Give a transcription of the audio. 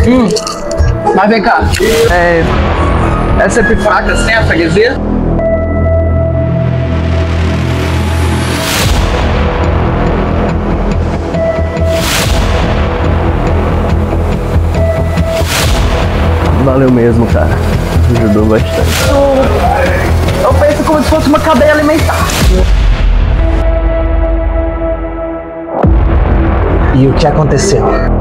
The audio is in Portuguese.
Mas vem cá, é sempre fraca assim a freguesia? Valeu mesmo, cara. Ajudou bastante. Eu penso como se fosse uma cadeia alimentar. E o que aconteceu?